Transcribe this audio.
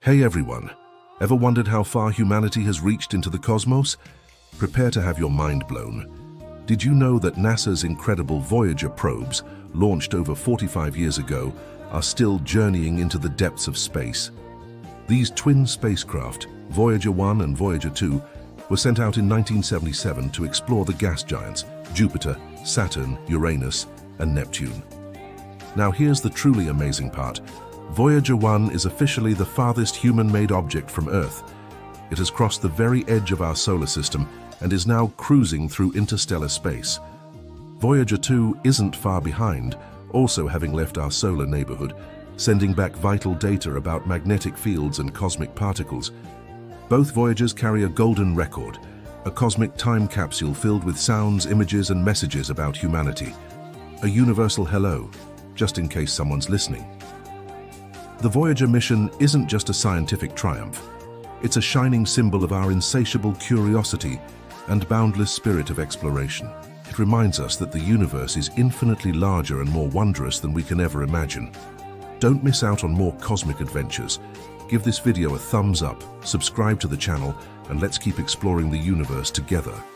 Hey everyone, ever wondered how far humanity has reached into the cosmos? Prepare to have your mind blown. Did you know that NASA's incredible Voyager probes, launched over 45 years ago, are still journeying into the depths of space? These twin spacecraft, Voyager 1 and Voyager 2, were sent out in 1977 to explore the gas giants, Jupiter, Saturn, Uranus, and Neptune. Now here's the truly amazing part. Voyager 1 is officially the farthest human-made object from Earth. It has crossed the very edge of our solar system and is now cruising through interstellar space. Voyager 2 isn't far behind, also having left our solar neighborhood, sending back vital data about magnetic fields and cosmic particles. Both Voyagers carry a golden record, a cosmic time capsule filled with sounds, images, and messages about humanity. A universal hello, just in case someone's listening. The Voyager mission isn't just a scientific triumph. It's a shining symbol of our insatiable curiosity and boundless spirit of exploration. It reminds us that the universe is infinitely larger and more wondrous than we can ever imagine. Don't miss out on more cosmic adventures. Give this video a thumbs up, subscribe to the channel, and let's keep exploring the universe together.